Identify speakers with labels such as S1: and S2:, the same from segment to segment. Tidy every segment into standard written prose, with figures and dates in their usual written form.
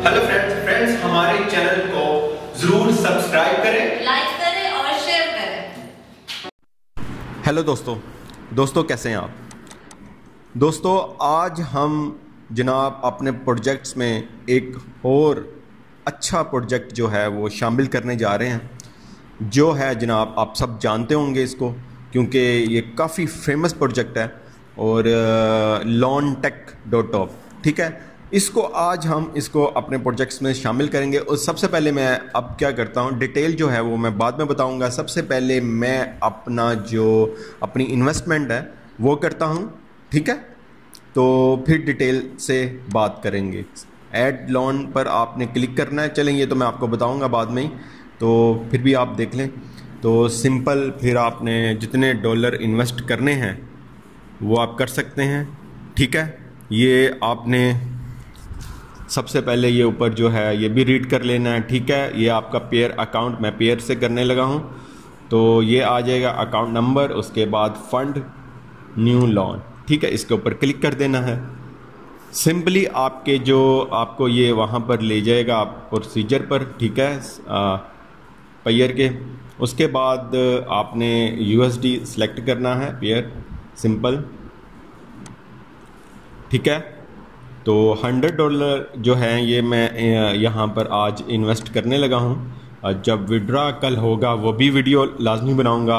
S1: Hello friends हमारे channel को जरूर सब्सक्राइब करें,
S2: लाइक करें और शेयर करें।
S3: हेलो दोस्तों कैसे हैं आप दोस्तों। आज हम जनाब अपने प्रोजेक्ट्स में एक और अच्छा प्रोजेक्ट जो है वो शामिल करने जा रहे हैं, जो है जनाब आप सब जानते होंगे इसको, क्योंकि ये काफ़ी फेमस प्रोजेक्ट है और LawnTech.top, ठीक है। इसको आज हम इसको अपने प्रोजेक्ट्स में शामिल करेंगे। और सबसे पहले मैं अब क्या करता हूँ, डिटेल जो है वो मैं बाद में बताऊँगा। सबसे पहले मैं अपनी इन्वेस्टमेंट है वो करता हूँ, ठीक है, तो फिर डिटेल से बात करेंगे। ऐड लोन पर आपने क्लिक करना है। चलें, ये तो मैं आपको बताऊँगा बाद में ही, तो फिर भी आप देख लें। तो सिंपल, फिर आपने जितने डॉलर इन्वेस्ट करने हैं वो आप कर सकते हैं, ठीक है। ये आपने सबसे पहले ये ऊपर जो है ये भी रीड कर लेना है, ठीक है। ये आपका पेयर अकाउंट, मैं पेयर से करने लगा हूँ, तो ये आ जाएगा अकाउंट नंबर, उसके बाद फंड न्यू लोन, ठीक है। इसके ऊपर क्लिक कर देना है। सिंपली आपको ये वहाँ पर ले जाएगा आप प्रोसीजर पर, ठीक है, पेयर के। उसके बाद आपने USD सेलेक्ट करना है, पेयर सिंपल, ठीक है। तो $100 जो है ये मैं यहाँ पर आज इन्वेस्ट करने लगा हूँ। जब विड्रा कल होगा वो भी वीडियो लाजमी बनाऊँगा,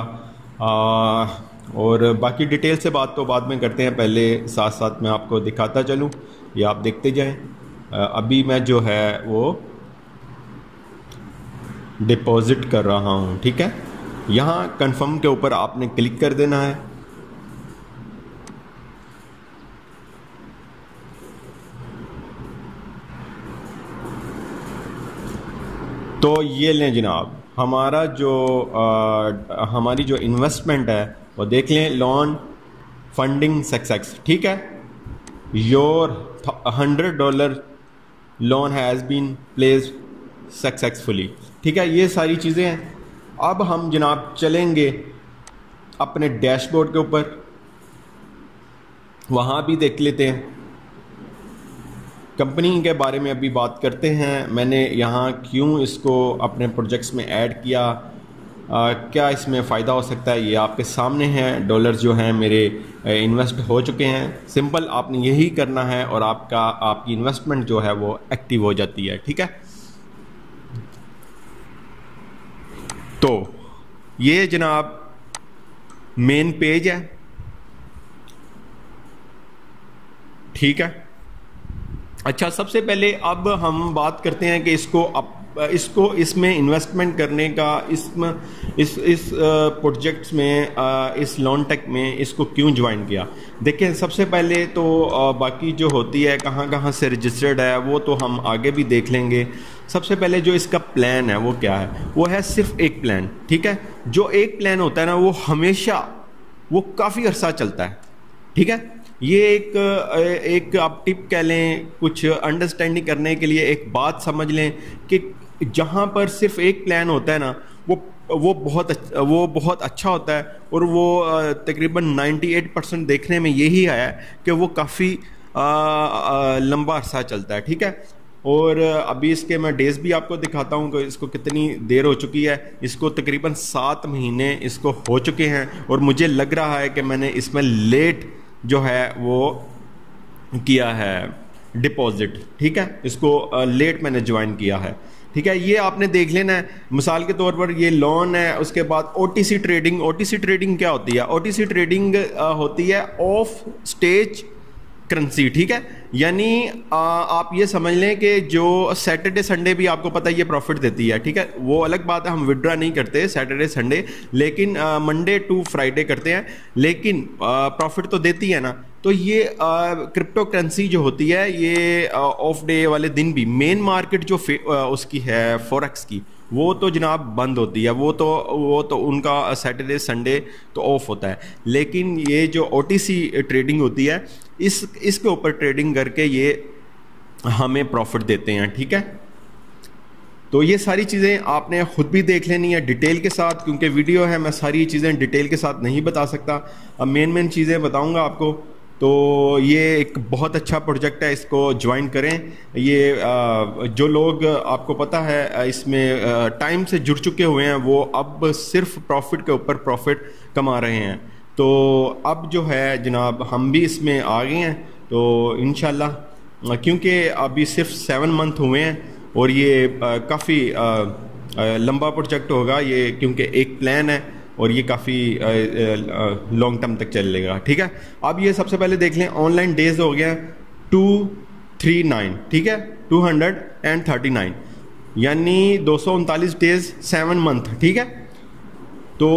S3: और बाकी डिटेल से बात तो बाद में करते हैं। पहले साथ साथ मैं आपको दिखाता चलूँ, ये आप देखते जाएं। अभी मैं जो है वो डिपॉजिट कर रहा हूँ, ठीक है। यहाँ कंफर्म के ऊपर आपने क्लिक कर देना है। तो ये लें जनाब, हमारी जो इन्वेस्टमेंट है वो देख लें, लोन फंडिंग सक्सेस, ठीक है। Your $100 loan has been placed successfully, ठीक है। ये सारी चीज़ें हैं। अब हम जनाब चलेंगे अपने डैशबोर्ड के ऊपर, वहाँ भी देख लेते हैं। कंपनी के बारे में अभी बात करते हैं। मैंने यहाँ क्यों इसको अपने प्रोजेक्ट्स में ऐड किया, क्या इसमें फ़ायदा हो सकता है, ये आपके सामने है। डॉलर जो हैं मेरे इन्वेस्ट हो चुके हैं। सिंपल आपने यही करना है और आपकी इन्वेस्टमेंट जो है वो एक्टिव हो जाती है, ठीक है। तो ये जनाब मेन पेज है, ठीक है। अच्छा, सबसे पहले अब हम बात करते हैं कि इसमें इन्वेस्टमेंट करने का, इस प्रोजेक्ट्स में, इस LawnTech में इसको क्यों ज्वाइन किया। देखिए, सबसे पहले तो बाकी जो होती है कहाँ से रजिस्टर्ड है वो तो हम आगे भी देख लेंगे। सबसे पहले जो इसका प्लान है वो क्या है, वो है सिर्फ एक प्लान, ठीक है। जो एक प्लान होता है ना वो हमेशा, वो काफ़ी अरसा चलता है, ठीक है। ये एक आप टिप कह लें, कुछ अंडरस्टैंडिंग करने के लिए एक बात समझ लें कि जहाँ पर सिर्फ एक प्लान होता है ना वो बहुत अच्छा होता है। और वो तकरीबन 98% देखने में यही आया है कि वो काफ़ी लंबा अरसा चलता है, ठीक है। और अभी इसके मैं डेज़ भी आपको दिखाता हूँ कि इसको कितनी देर हो चुकी है। इसको तकरीबन 7 महीने इसको हो चुके हैं, और मुझे लग रहा है कि मैंने इसमें लेट जो है वो किया है डिपॉजिट, ठीक है। इसको लेट मैंने ज्वाइन किया है, ठीक है। ये आपने देख लेना है। मिसाल के तौर पर ये लोन है, उसके बाद OTC ट्रेडिंग क्या होती है? OTC ट्रेडिंग होती है ऑफ स्टेज करेंसी, ठीक है। यानी आप ये समझ लें कि जो सैटरडे संडे भी आपको पता है ये प्रॉफिट देती है, ठीक है। वो अलग बात है, हम विड्रा नहीं करते सैटरडे संडे, लेकिन मंडे टू फ्राइडे करते हैं, लेकिन प्रॉफिट तो देती है ना। तो ये क्रिप्टो करेंसी जो होती है ये ऑफ डे वाले दिन भी, मेन मार्केट जो उसकी है फॉरेक्स की, वो तो जनाब बंद होती है। वो तो उनका सैटरडे संडे तो ऑफ होता है। लेकिन ये जो OTC ट्रेडिंग होती है, इसके ऊपर ट्रेडिंग करके ये हमें प्रॉफिट देते हैं, ठीक है। तो ये सारी चीज़ें आपने खुद भी देख लेनी है डिटेल के साथ, क्योंकि वीडियो है, मैं सारी चीज़ें डिटेल के साथ नहीं बता सकता। अब मेन चीज़ें बताऊंगा आपको। तो ये एक बहुत अच्छा प्रोजेक्ट है, इसको ज्वाइन करें। ये जो लोग आपको पता है इसमें टाइम से जुड़ चुके हुए हैं वो अब सिर्फ प्रॉफिट के ऊपर प्रॉफिट कमा रहे हैं। तो अब जो है जनाब हम भी इसमें आ गए हैं, तो इंशाल्लाह क्योंकि अभी सिर्फ 7 मंथ हुए हैं और ये काफ़ी लंबा प्रोजेक्ट होगा ये, क्योंकि एक प्लान है और ये काफ़ी लॉन्ग टर्म तक चलेगा। ठीक है, अब ये सबसे पहले देख लें, ऑनलाइन डेज हो गया 239, ठीक है, 239 यानी 239 डेज 7 मंथ। ठीक है, तो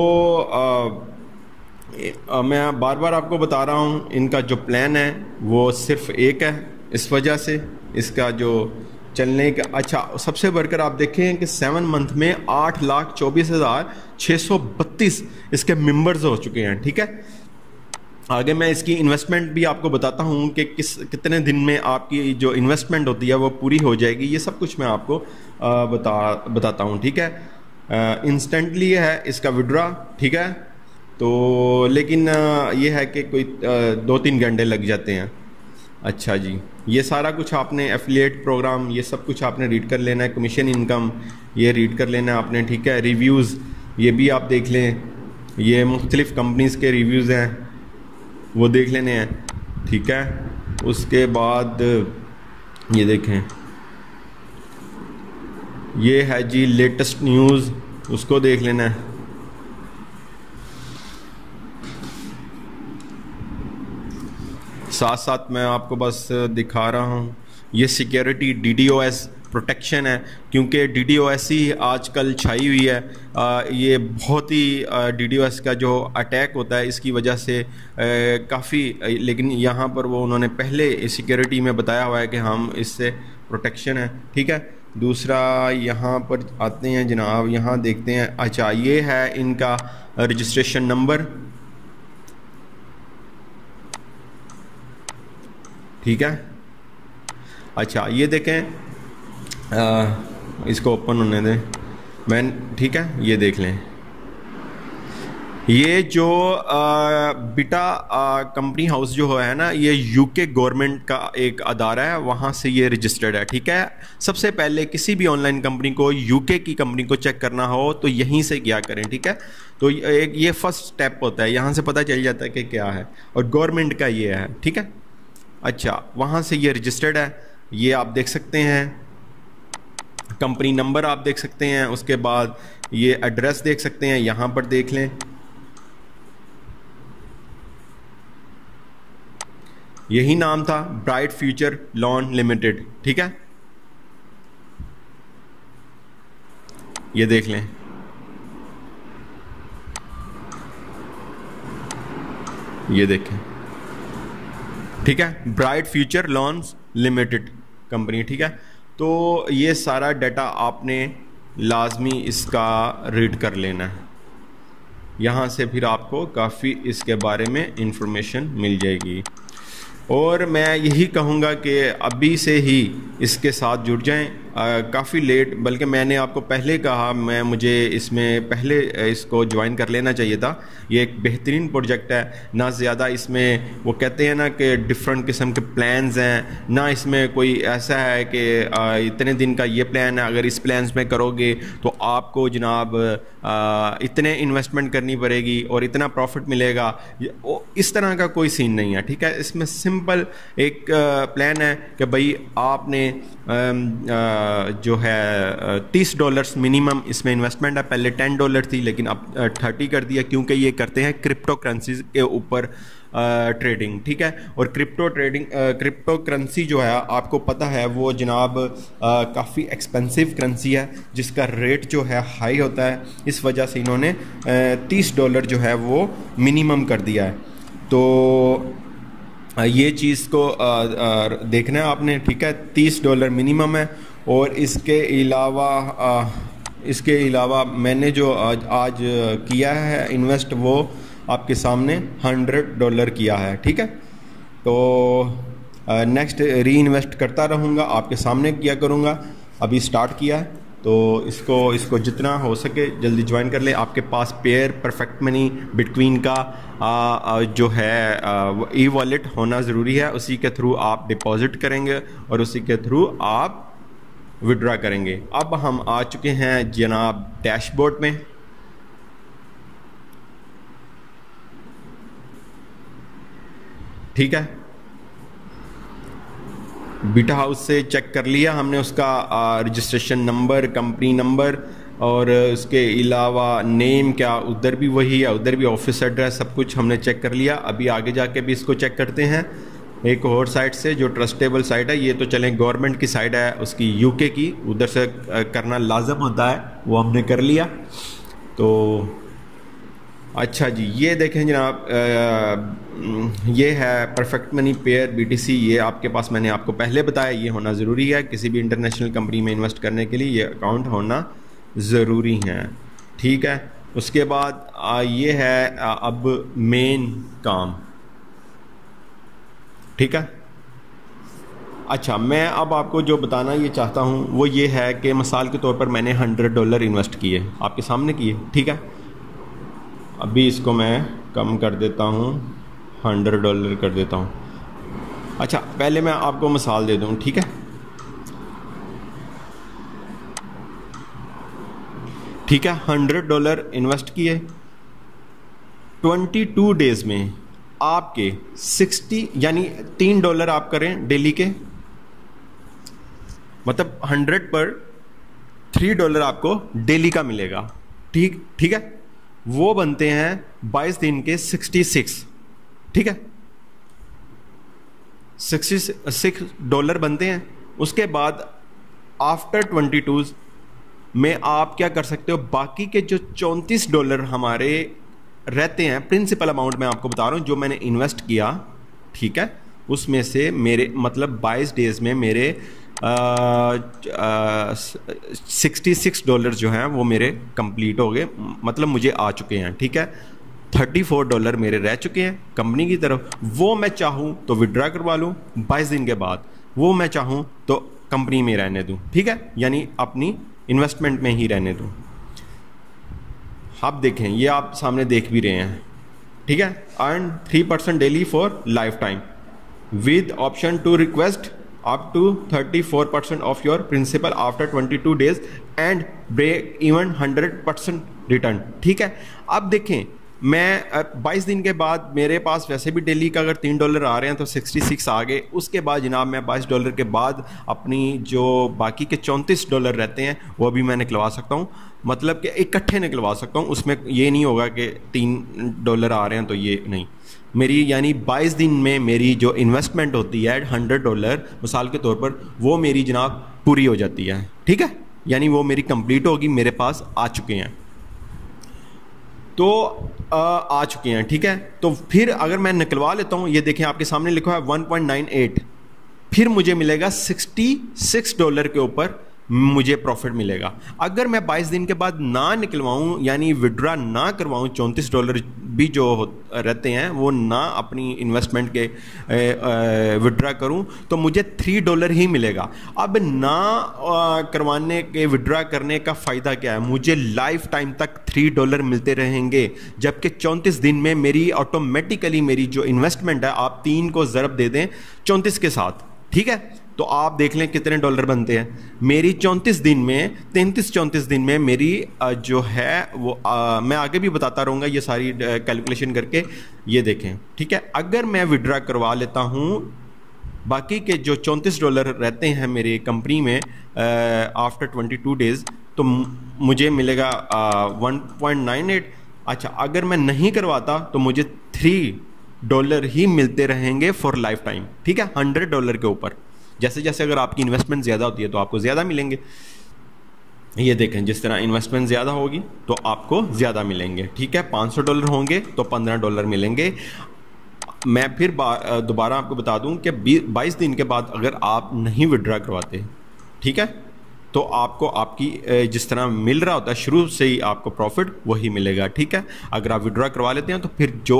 S3: मैं बार बार आपको बता रहा हूँ इनका जो प्लान है वो सिर्फ एक है, इस वजह से इसका जो चलने का अच्छा सबसे बढ़कर आप देखें कि 7 मंथ में 8,24,632 इसके मेंबर्स हो चुके हैं। ठीक है, आगे मैं इसकी इन्वेस्टमेंट भी आपको बताता हूँ कि कितने दिन में आपकी जो इन्वेस्टमेंट होती है वो पूरी हो जाएगी, ये सब कुछ मैं आपको बताता हूँ। ठीक है, इंस्टेंटली है इसका विड्रॉ। ठीक है, तो लेकिन ये है कि कोई 2-3 घंटे लग जाते हैं। अच्छा जी, ये सारा कुछ आपने एफिलिएट प्रोग्राम ये सब कुछ आपने रीड कर लेना है, कमीशन इनकम ये रीड कर लेना है आपने। ठीक है, रिव्यूज़ ये भी आप देख लें, ये मुख्तलिफ़ कंपनीज़ के रिव्यूज़ हैं वो देख लेने हैं। ठीक है, उसके बाद ये देखें, ये है जी लेटेस्ट न्यूज़, उसको देख लेना है। साथ साथ मैं आपको बस दिखा रहा हूँ, ये सिक्योरिटी DDoS प्रोटेक्शन है, क्योंकि DDoS ही आजकल छाई हुई है। ये बहुत ही DDoS का जो अटैक होता है इसकी वजह से काफ़ी, लेकिन यहाँ पर वो उन्होंने पहले सिक्योरिटी में बताया हुआ है कि हम इससे प्रोटेक्शन है। ठीक है, दूसरा यहाँ पर आते हैं जनाब, यहाँ देखते हैं। अच्छा, ये है इनका रजिस्ट्रेशन नंबर। ठीक है, अच्छा ये देखें, इसको ओपन होने दें मैं। ठीक है, ये देख लें, ये जो बिटा कंपनी हाउस जो है ना, ये यूके गवर्नमेंट का एक अदारा है, वहाँ से ये रजिस्टर्ड है। ठीक है, सबसे पहले किसी भी ऑनलाइन कंपनी को, यूके की कंपनी को चेक करना हो तो यहीं से क्या करें। ठीक है, तो एक ये फर्स्ट स्टेप होता है, यहाँ से पता चल जाता है कि क्या है, और गवर्नमेंट का ये है। ठीक है, अच्छा वहाँ से ये रजिस्टर्ड है, ये आप देख सकते हैं, कंपनी नंबर आप देख सकते हैं, उसके बाद ये एड्रेस देख सकते हैं, यहाँ पर देख लें, यही नाम था, ब्राइट फ्यूचर लॉन लिमिटेड। ठीक है, ये देख लें, ये देखें। ठीक है, bright future loans limited company. ठीक है, तो ये सारा डाटा आपने लाजमी इसका रीड कर लेना है, यहाँ से फिर आपको काफ़ी इसके बारे में इंफॉर्मेशन मिल जाएगी। और मैं यही कहूँगा कि अभी से ही इसके साथ जुड़ जाएं, काफ़ी लेट, बल्कि मैंने आपको पहले कहा, मुझे इसमें पहले इसको ज्वाइन कर लेना चाहिए था। ये एक बेहतरीन प्रोजेक्ट है, ना ज़्यादा इसमें वो कहते हैं ना कि डिफरेंट किस्म के प्लान्स हैं, ना इसमें कोई ऐसा है कि इतने दिन का ये प्लान है, अगर इस प्लान्स में करोगे तो आपको जनाब इतने इन्वेस्टमेंट करनी पड़ेगी और इतना प्रॉफिट मिलेगा, इस तरह का कोई सीन नहीं है। ठीक है, इसमें सिंपल एक प्लान है कि भाई आपने जो है $30 मिनिमम इसमें इन्वेस्टमेंट है। पहले $10 थी, लेकिन अब 30 कर दिया, क्योंकि ये करते हैं क्रिप्टो करेंसीज के ऊपर ट्रेडिंग। ठीक है, और क्रिप्टो करेंसी जो है आपको पता है वो जनाब काफ़ी एक्सपेंसिव करेंसी है, जिसका रेट जो है हाई होता है, इस वजह से इन्होंने $30 जो है वो मिनिमम कर दिया है। तो ये चीज़ को देखना है आपने। ठीक है, $30 मिनिमम है, और इसके अलावा मैंने जो आज किया है इन्वेस्ट, वो आपके सामने $100 किया है। ठीक है, तो नेक्स्ट री इन्वेस्ट करता रहूँगा, आपके सामने किया करूँगा। अभी स्टार्ट किया है, तो इसको जितना हो सके जल्दी ज्वाइन कर ले। आपके पास पेयर परफेक्ट मनी बिटकॉइन का जो है ई वॉलेट होना ज़रूरी है। उसी के थ्रू आप डिपॉजिट करेंगे और उसी के थ्रू आप विड्रॉ करेंगे। अब हम आ चुके हैं जनाब डैशबोर्ड में। ठीक है, बीटा हाउस से चेक कर लिया हमने उसका रजिस्ट्रेशन नंबर, कंपनी नंबर और उसके अलावा नेम क्या उधर भी वही है, उधर भी ऑफिस एड्रेस, सब कुछ हमने चेक कर लिया। अभी आगे जाके भी इसको चेक करते हैं एक और साइट से जो ट्रस्टेबल साइट है। ये तो चलें गवर्नमेंट की साइट है उसकी, यूके की, उधर से करना लाजम होता है, वो हमने कर लिया। तो अच्छा जी, ये देखें जनाब, ये है परफेक्ट मनी पेयर बीटीसी। ये आपके पास मैंने आपको पहले बताया ये होना ज़रूरी है किसी भी इंटरनेशनल कंपनी में इन्वेस्ट करने के लिए, ये अकाउंट होना ज़रूरी है। ठीक है, उसके बाद ये है अब मेन काम। ठीक है, अच्छा मैं अब आपको जो बताना ये चाहता हूँ वो ये है कि मिसाल के तौर पर मैंने $100 इन्वेस्ट किए, आपके सामने किए। ठीक है, अभी इसको मैं कम कर देता हूँ, $100 कर देता हूँ। अच्छा पहले मैं आपको मिसाल दे दूँ। ठीक है, ठीक है, $100 इन्वेस्ट किए, 22 डेज में आपके 60 यानी $3 आप करें डेली के, मतलब 100 पर $3 आपको डेली का मिलेगा। ठीक है, वो बनते हैं 22 दिन के 66। ठीक है, $66 बनते हैं। उसके बाद आफ्टर 22 में आप क्या कर सकते हो, बाकी के जो $34 हमारे रहते हैं, प्रिंसिपल अमाउंट मैं आपको बता रहा हूं जो मैंने इन्वेस्ट किया। ठीक है, उसमें से मेरे मतलब 22 डेज में मेरे $66 जो हैं वो मेरे कंप्लीट हो गए, मतलब मुझे आ चुके हैं। ठीक है, $34 मेरे रह चुके हैं कंपनी की तरफ। वो मैं चाहूँ तो विड्रॉ करवा लूँ 22 दिन के बाद, वो मैं चाहूँ तो कंपनी में रहने दूँ। ठीक है, यानी अपनी इन्वेस्टमेंट में ही रहने दूँ। आप देखें, ये आप सामने देख भी रहे हैं। ठीक है, earn 3% daily for life time with option to request up to 34% of your principal after 22 days and break even 100% return. ठीक है, अब देखें मैं 22 दिन के बाद मेरे पास वैसे भी डेली का अगर $3 आ रहे हैं तो 66 आ गए। उसके बाद जनाब मैं $22 के बाद अपनी जो बाकी के $34 रहते हैं वो भी मैं निकलवा सकता हूँ, मतलब कि इकट्ठे निकलवा सकता हूँ। उसमें ये नहीं होगा कि $3 आ रहे हैं तो ये नहीं, मेरी यानी 22 दिन में मेरी जो इन्वेस्टमेंट होती है $100 मिसाल के तौर पर, वो मेरी जनाब पूरी हो जाती है। ठीक है, यानी वो मेरी कंप्लीट होगी, मेरे पास आ चुके हैं तो आ चुके हैं। ठीक है, तो फिर अगर मैं निकलवा लेता हूँ, ये देखें आपके सामने लिखा है 1.98, फिर मुझे मिलेगा $66 के ऊपर मुझे प्रॉफिट मिलेगा। अगर मैं 22 दिन के बाद ना निकलवाऊं यानी विड्रॉ ना करवाऊं, $34 भी जो रहते हैं वो ना अपनी इन्वेस्टमेंट के विड्रॉ करूं, तो मुझे $3 ही मिलेगा। अब ना करवाने के विड्रॉ करने का फ़ायदा क्या है, मुझे लाइफ टाइम तक $3 मिलते रहेंगे, जबकि 34 दिन में मेरी ऑटोमेटिकली मेरी जो इन्वेस्टमेंट है, आप 3 को ज़रब दे दें 34 के साथ। ठीक है, तो आप देख लें कितने डॉलर बनते हैं। मेरी 34 दिन में 34 दिन में मेरी जो है वो मैं आगे भी बताता रहूँगा ये सारी कैलकुलेशन करके, ये देखें। ठीक है, अगर मैं विड्रॉ करवा लेता हूँ बाकी के जो $34 रहते हैं मेरी कंपनी में आफ्टर 22 डेज़, तो मुझे मिलेगा 1.98। अच्छा, अगर मैं नहीं करवाता तो मुझे $3 ही मिलते रहेंगे फॉर लाइफ टाइम। ठीक है, $100 के ऊपर। जैसे जैसे अगर आपकी इन्वेस्टमेंट ज़्यादा होती है तो आपको ज़्यादा मिलेंगे। ये देखें, जिस तरह इन्वेस्टमेंट ज़्यादा होगी तो आपको ज़्यादा मिलेंगे। ठीक है, $500 होंगे तो $15 मिलेंगे। मैं फिर दोबारा आपको बता दूं कि 22 दिन के बाद अगर आप नहीं विड्रॉ करवाते, ठीक है, तो आपको आपकी जिस तरह मिल रहा होता है शुरू से ही आपको प्रॉफिट वही मिलेगा। ठीक है, अगर आप विड्रॉ करवा लेते हैं तो फिर जो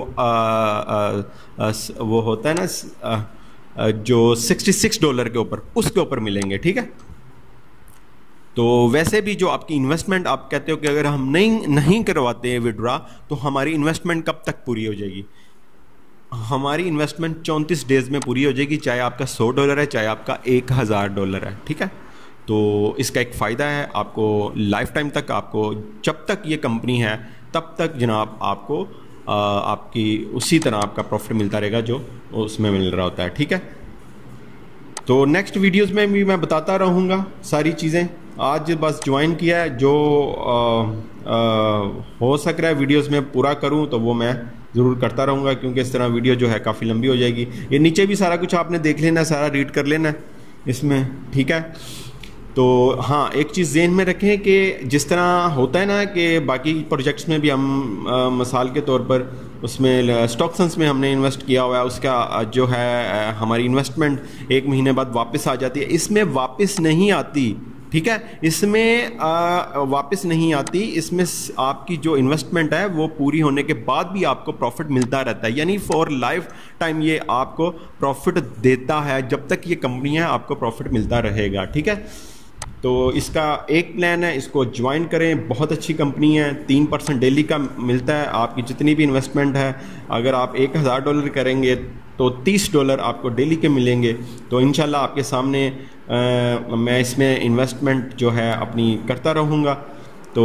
S3: वो होता है ना जो $66 के ऊपर, उसके ऊपर मिलेंगे। ठीक है, तो वैसे भी जो आपकी इन्वेस्टमेंट, आप कहते हो कि अगर हम नहीं करवाते विड्रॉ तो हमारी इन्वेस्टमेंट कब तक पूरी हो जाएगी? हमारी इन्वेस्टमेंट 34 डेज में पूरी हो जाएगी, चाहे आपका $100 है, चाहे आपका $1000 है। ठीक है, तो इसका एक फ़ायदा है आपको, लाइफ टाइम तक आपको, जब तक ये कंपनी है तब तक जनाब आपको आपकी उसी तरह आपका प्रॉफिट मिलता रहेगा जो उसमें मिल रहा होता है। ठीक है, तो नेक्स्ट वीडियोस में भी मैं बताता रहूँगा सारी चीज़ें। आज बस ज्वाइन किया है, जो हो सक रहा है वीडियोस में पूरा करूँ तो वो मैं ज़रूर करता रहूँगा, क्योंकि इस तरह वीडियो जो है काफ़ी लंबी हो जाएगी। ये नीचे भी सारा कुछ आपने देख लेना, सारा रीड कर लेना है इसमें। ठीक है, तो हाँ, एक चीज़ ज़हन में रखें कि जिस तरह होता है ना कि बाकी प्रोजेक्ट्स में भी हम मिसाल के तौर पर उसमें स्टॉक्सन्स में हमने इन्वेस्ट किया हुआ है, उसका जो है हमारी इन्वेस्टमेंट 1 महीने बाद वापस आ जाती है। इसमें वापस नहीं आती। ठीक है, इसमें वापस नहीं आती। इसमें आपकी जो इन्वेस्टमेंट है वो पूरी होने के बाद भी आपको प्रॉफिट मिलता रहता है, यानी फॉर लाइफ टाइम ये आपको प्रॉफिट देता है। जब तक ये कंपनी है आपको प्रॉफिट मिलता रहेगा। ठीक है, तो इसका एक प्लान है, इसको ज्वाइन करें। बहुत अच्छी कंपनी है, 3% डेली का मिलता है। आपकी जितनी भी इन्वेस्टमेंट है, अगर आप $1000 करेंगे तो $30 आपको डेली के मिलेंगे। तो इंशाल्लाह आपके सामने मैं इसमें इन्वेस्टमेंट जो है अपनी करता रहूँगा। तो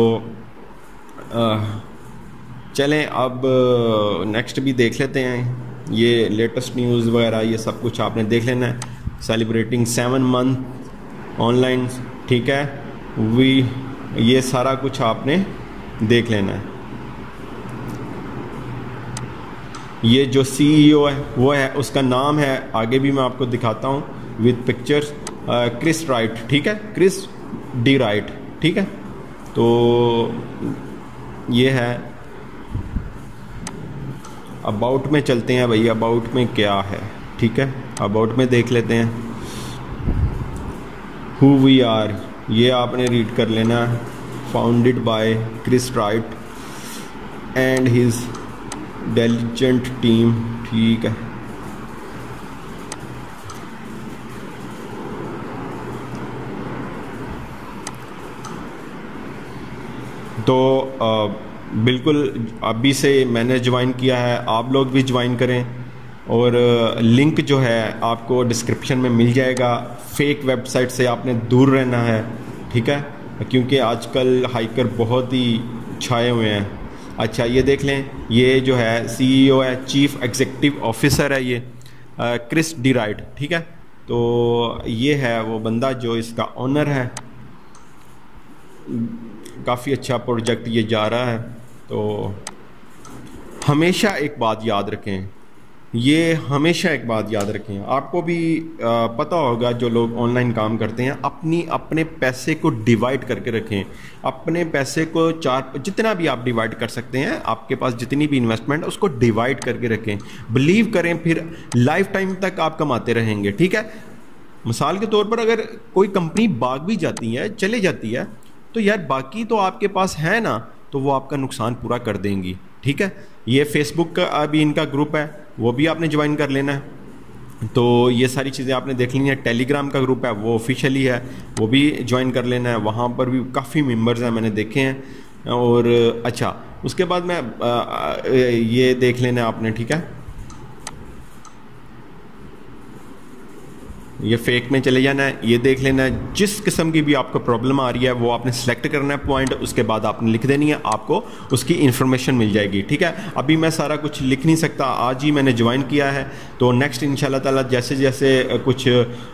S3: चलें अब नेक्स्ट भी देख लेते हैं। ये लेटेस्ट न्यूज़ वगैरह ये सब कुछ आपने देख लेना है। सेलिब्रेटिंग 7 मंथ ऑनलाइन, ठीक है, ये सारा कुछ आपने देख लेना है। ये जो CEO है वो है, उसका नाम है, आगे भी मैं आपको दिखाता हूँ विद पिक्चर्स, क्रिस राइट। ठीक है, क्रिस डी राइट। ठीक है, तो ये है। अबाउट में चलते हैं भाई, अबाउट में क्या है। ठीक है, अबाउट में देख लेते हैं। हु वी आर, ये आपने रीड कर लेना। Founded by Chris Wright and his diligent team. ठीक है, तो बिल्कुल अभी से मैंने ज्वाइन किया है, आप लोग भी ज्वाइन करें। और लिंक जो है आपको डिस्क्रिप्शन में मिल जाएगा। फेक वेबसाइट से आपने दूर रहना है। ठीक है, क्योंकि आजकल हाइकर बहुत ही छाए हुए हैं। अच्छा, ये देख लें, ये जो है CEO है, चीफ एग्जीक्यूटिव ऑफिसर है ये, क्रिस डी राइट। ठीक है, तो ये है वो बंदा जो इसका ओनर है। काफ़ी अच्छा प्रोजेक्ट ये जा रहा है। तो हमेशा एक बात याद रखें, ये हमेशा एक बात याद रखें, आपको भी पता होगा जो लोग ऑनलाइन काम करते हैं, अपने पैसे को डिवाइड करके रखें। अपने पैसे को जितना भी आप डिवाइड कर सकते हैं, आपके पास जितनी भी इन्वेस्टमेंट है उसको डिवाइड करके रखें। बिलीव करें, फिर लाइफ टाइम तक आप कमाते रहेंगे। ठीक है, मिसाल के तौर पर अगर कोई कंपनी भाग भी जाती है, चले जाती है, तो यार बाकी तो आपके पास है ना, तो वो आपका नुकसान पूरा कर देंगी। ठीक है, ये फेसबुक का अभी इनका ग्रुप है, वो भी आपने ज्वाइन कर लेना है। तो ये सारी चीज़ें आपने देख ली हैं। टेलीग्राम का ग्रुप है, वो ऑफिशियली है, वो भी ज्वाइन कर लेना है। वहाँ पर भी काफ़ी मेंबर्स हैं, मैंने देखे हैं। और अच्छा, उसके बाद मैं ये देख लेना है आपने। ठीक है, ये फेक में चले जाना है, ये देख लेना है। जिस किस्म की भी आपको प्रॉब्लम आ रही है वो आपने सेलेक्ट करना है पॉइंट, उसके बाद आपने लिख देनी है, आपको उसकी इन्फॉर्मेशन मिल जाएगी। ठीक है, अभी मैं सारा कुछ लिख नहीं सकता, आज ही मैंने ज्वाइन किया है। तो नेक्स्ट इंशाल्लाह ताला जैसे जैसे कुछ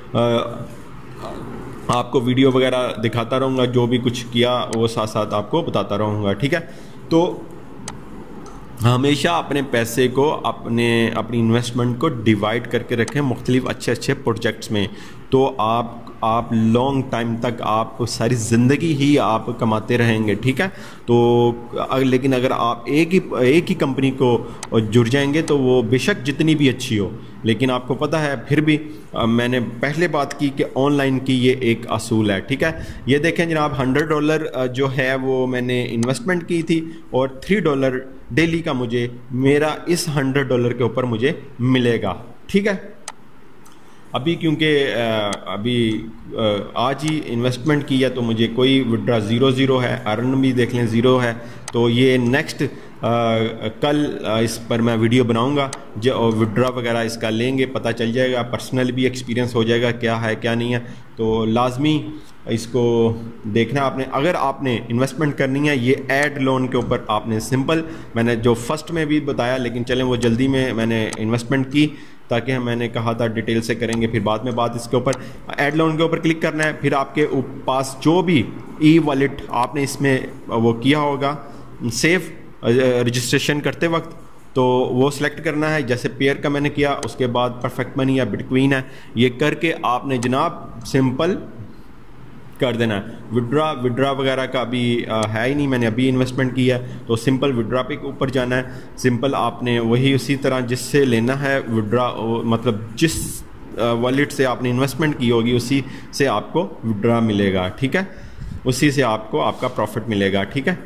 S3: आपको वीडियो वगैरह दिखाता रहूँगा, जो भी कुछ किया वो साथ साथ आपको बताता रहूँगा। ठीक है, तो हमेशा अपने पैसे को अपनी इन्वेस्टमेंट को डिवाइड करके रखें मुख्तलिफ अच्छे प्रोजेक्ट्स में। तो आप लॉन्ग टाइम तक, आप सारी ज़िंदगी ही आप कमाते रहेंगे। ठीक है, तो लेकिन अगर आप एक ही कंपनी को जुड़ जाएंगे तो वो बेशक जितनी भी अच्छी हो, लेकिन आपको पता है फिर भी मैंने पहले बात की कि ऑनलाइन की ये एक असूल है। ठीक है, ये देखें जनाब, $100 जो है वो मैंने इन्वेस्टमेंट की थी और $3 डेली का मुझे मेरा इस $100 के ऊपर मुझे मिलेगा। ठीक है, अभी क्योंकि अभी आज ही इन्वेस्टमेंट की है तो मुझे कोई विड्रा 0 है, अर्न भी देख लें 0 है। तो ये नेक्स्ट कल इस पर मैं वीडियो बनाऊंगा जो विड्रा वगैरह इसका लेंगे, पता चल जाएगा, पर्सनल भी एक्सपीरियंस हो जाएगा क्या है क्या नहीं है। तो लाजमी इसको देखना आपने। अगर आपने इन्वेस्टमेंट करनी है ये ऐड लोन के ऊपर आपने सिंपल, मैंने जो फर्स्ट में भी बताया लेकिन चलें वो जल्दी में मैंने इन्वेस्टमेंट की ताकि मैंने कहा था डिटेल से करेंगे फिर बाद में बात। इसके ऊपर ऐड लोन के ऊपर क्लिक करना है, फिर आपके पास जो भी ई वॉलेट आपने इसमें वो किया होगा सेव रजिस्ट्रेशन करते वक्त तो वो सिलेक्ट करना है। जैसे पेयर का मैंने किया, उसके बाद परफेक्ट मनी या बिटकॉइन है, ये करके आपने जनाब सिंपल कर देना है। विड्रा वगैरह का अभी है ही नहीं, मैंने अभी इन्वेस्टमेंट किया है तो सिंपल विड्रा पे ऊपर जाना है। सिंपल आपने वही उसी तरह जिससे लेना है विड्रा, मतलब जिस वॉलेट से आपने इन्वेस्टमेंट की होगी उसी से आपको विड्रा मिलेगा, ठीक है, उसी से आपको आपका प्रॉफिट मिलेगा, ठीक है।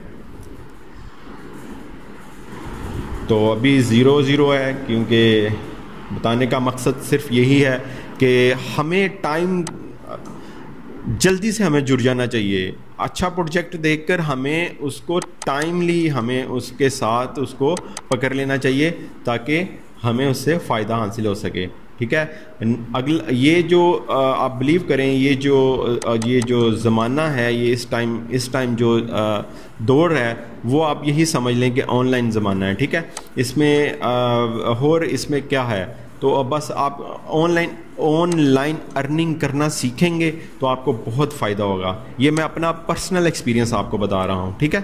S3: तो अभी 0 है क्योंकि बताने का मकसद सिर्फ यही है कि हमें टाइम जल्दी से हमें जुड़ जाना चाहिए। अच्छा प्रोजेक्ट देखकर हमें उसको टाइमली हमें उसके साथ उसको पकड़ लेना चाहिए ताकि हमें उससे फ़ायदा हासिल हो सके, ठीक है। अगला ये जो आप बिलीव करें ये जो ज़माना है, ये इस टाइम जो दौर है वो आप यही समझ लें कि ऑनलाइन ज़माना है, ठीक है। इसमें और इसमें क्या है तो बस आप ऑनलाइन अर्निंग करना सीखेंगे तो आपको बहुत फ़ायदा होगा। ये मैं अपना पर्सनल एक्सपीरियंस आपको बता रहा हूँ, ठीक है।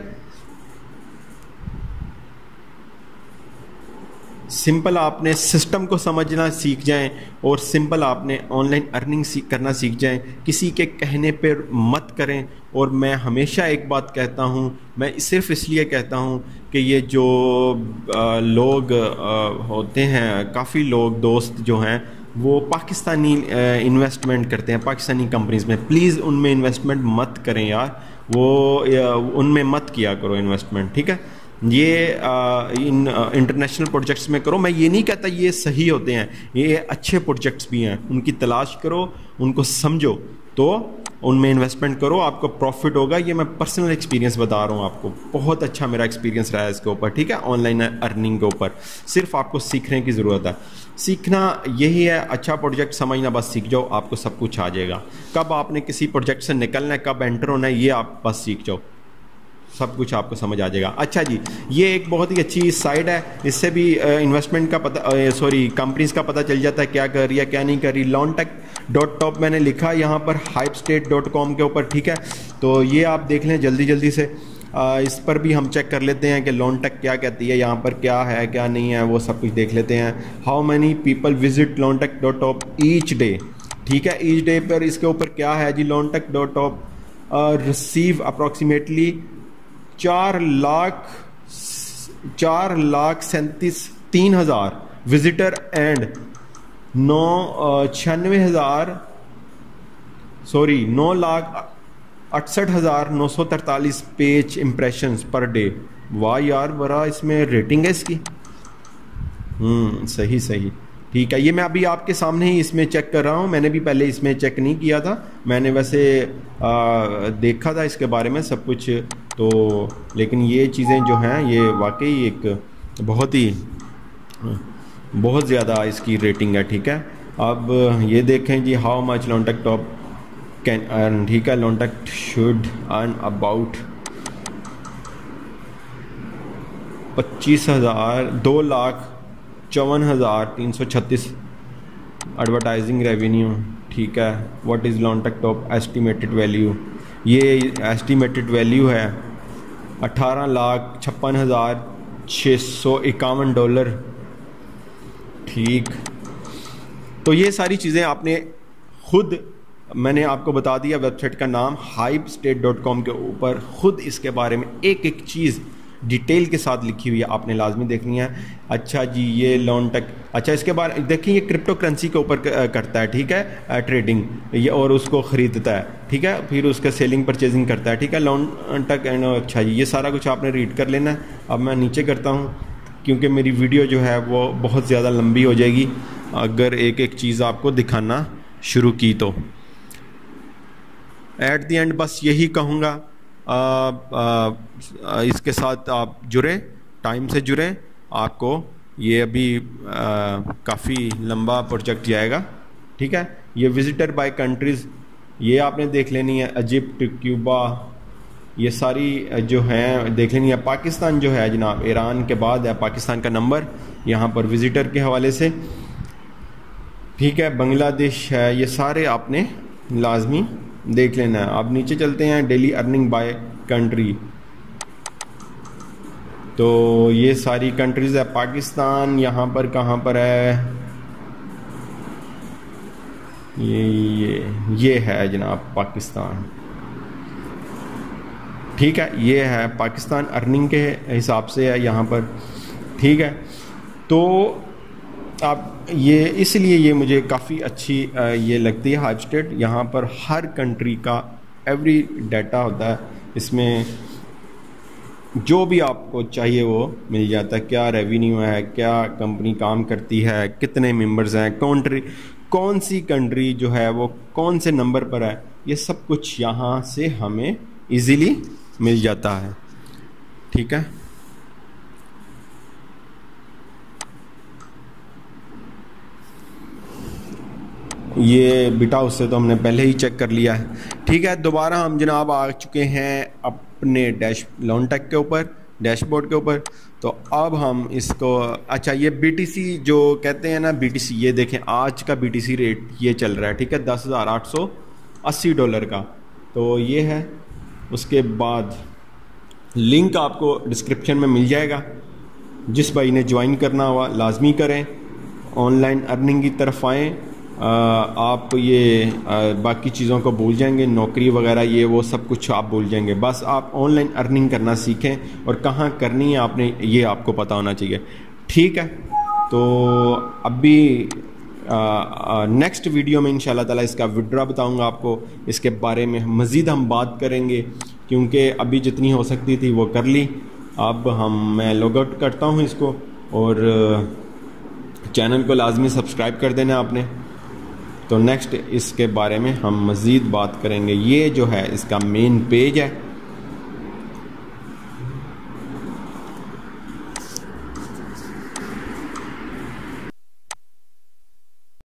S3: सिंपल आपने सिस्टम को समझना सीख जाएं और सिंपल आपने ऑनलाइन अर्निंग करना सीख जाएं, किसी के कहने पर मत करें। और मैं हमेशा एक बात कहता हूं, मैं सिर्फ इसलिए कहता हूं कि ये जो लोग होते हैं, काफ़ी लोग दोस्त जो हैं वो पाकिस्तानी इन्वेस्टमेंट करते हैं पाकिस्तानी कंपनीज़ में, प्लीज़ उनमें इन्वेस्टमेंट मत करें यार, वो उनमें मत किया करो इन्वेस्टमेंट, ठीक है। ये इन इंटरनेशनल प्रोजेक्ट्स में करो। मैं ये नहीं कहता ये सही होते हैं, ये अच्छे प्रोजेक्ट्स भी हैं, उनकी तलाश करो, उनको समझो तो उनमें इन्वेस्टमेंट करो, आपको प्रॉफिट होगा। ये मैं पर्सनल एक्सपीरियंस बता रहा हूँ आपको, बहुत अच्छा मेरा एक्सपीरियंस रहा है इसके ऊपर, ठीक है। ऑनलाइन अर्निंग के ऊपर सिर्फ आपको सीखने की ज़रूरत है, सीखना यही है। अच्छा प्रोजेक्ट समझना, बस सीख जाओ, आपको सब कुछ आ जाएगा। कब आपने किसी प्रोजेक्ट से निकलना है, कब एंटर होना है, ये आप बस सीख जाओ, सब कुछ आपको समझ आ जाएगा। अच्छा जी, ये एक बहुत ही अच्छी साइट है, इससे भी इन्वेस्टमेंट का पता कंपनीज का पता चल जाता है क्या कर रही है क्या नहीं कर रही। lontech.top मैंने लिखा यहाँ पर hypestate.com के ऊपर, ठीक है। तो ये आप देख लें जल्दी से, इस पर भी हम चेक कर लेते हैं कि लोनटेक क्या कहती है, यहाँ पर क्या है क्या नहीं है, वो सब कुछ देख लेते हैं। How many people visit lontech.top each day, ठीक है। ईच डे पर इसके ऊपर क्या है जी, lontech.top receive approximately 4,37,000 visitor and 9,68,943 page impressions per day. वाह यार, बड़ा इसमें रेटिंग है इसकी। सही, ठीक है। ये मैं अभी आपके सामने ही इसमें चेक कर रहा हूँ, मैंने भी पहले इसमें चेक नहीं किया था, मैंने वैसे देखा था इसके बारे में सब कुछ तो, लेकिन ये चीज़ें जो हैं ये वाकई एक बहुत ज़्यादा इसकी रेटिंग है, ठीक है। अब ये देखें जी, how much lontech.top can earn, ठीक है। lontech should earn about 25,000 2,54,336 advertising revenue, ठीक है। What is lontech.top estimated value, ये एस्टिमेटेड वैल्यू है $18,56,651, ठीक। तो ये सारी चीज़ें आपने खुद, मैंने आपको बता दिया वेबसाइट का नाम hypestate.com के ऊपर, खुद इसके बारे में एक एक चीज़ डिटेल के साथ लिखी हुई है, आपने लाजमी देखनी है। अच्छा जी, ये लोनटेक, अच्छा इसके बारे देखिए, ये क्रिप्टो करेंसी के ऊपर करता है, ठीक है, ट्रेडिंग ये, और उसको ख़रीदता है, ठीक है, फिर उसका सेलिंग परचेजिंग करता है, ठीक है, लोनटेक एंड। अच्छा जी, ये सारा कुछ आपने रीड कर लेना है। अब मैं नीचे करता हूँ क्योंकि मेरी वीडियो जो है वो बहुत ज़्यादा लंबी हो जाएगी, अगर एक एक चीज़ आपको दिखाना शुरू की तो। एट द एंड बस यही कहूँगा, इसके साथ आप जुड़ें, टाइम से जुड़ें। आपको ये अभी काफ़ी लंबा प्रोजेक्ट जाएगा, ठीक है। ये विजिटर बाय कंट्रीज़ ये आपने देख लेनी है, इजिप्ट, क्यूबा, ये सारी जो हैं देख लेनी है। पाकिस्तान जो है जनाब, ईरान के बाद है पाकिस्तान का नंबर यहाँ पर विजिटर के हवाले से, ठीक है। बांग्लादेश है, ये सारे आपने लाजमी देख लेना है। आप नीचे चलते हैं, डेली अर्निंग बाय कंट्री, तो ये सारी कंट्रीज़ है। पाकिस्तान यहाँ पर कहाँ पर है, ये है जनाब पाकिस्तान, ठीक है। ये है पाकिस्तान अर्निंग के हिसाब से है यहाँ पर, ठीक है। तो आप ये इसलिए ये मुझे काफ़ी अच्छी ये लगती है हाइपस्टेट। यहाँ पर हर कंट्री का एवरी डाटा होता है, इसमें जो भी आपको चाहिए वो मिल जाता है। क्या रेवेन्यू है, क्या कंपनी काम करती है, कितने मेंबर्स हैं, कौन सी कंट्री जो है वो कौन से नंबर पर है, ये सब कुछ यहाँ से हमें इजीली मिल जाता है, ठीक है। ये बिटा उससे तो हमने पहले ही चेक कर लिया है, ठीक है। दोबारा हम जनाब आ चुके हैं अपने लॉन्टेक के ऊपर, डैशबोर्ड के ऊपर। तो अब हम इसको, अच्छा ये BTC जो कहते हैं ना, BTC ये देखें आज का BTC रेट ये चल रहा है, ठीक है, $10,880 का। तो ये है, उसके बाद लिंक आपको डिस्क्रिप्शन में मिल जाएगा। जिस भाई ने ज्वाइन करना हुआ लाजमी करें, ऑनलाइन अर्निंग की तरफ आएँ। आप ये बाकी चीज़ों को भूल जाएंगे, नौकरी वगैरह ये वो सब कुछ आप भूल जाएंगे। बस आप ऑनलाइन अर्निंग करना सीखें और कहाँ करनी है आपने ये आपको पता होना चाहिए, ठीक है। तो अभी नेक्स्ट वीडियो में इंशाल्लाह ताला इसका विड्रा बताऊंगा आपको, इसके बारे में मज़ीद हम बात करेंगे, क्योंकि अभी जितनी हो सकती थी वो कर ली। अब मैं लॉग आउट करता हूँ इसको, और चैनल को लाजमी सब्सक्राइब कर देना आपने। तो नेक्स्ट इसके बारे में हम मज़ीद बात करेंगे। ये जो है इसका मेन पेज है,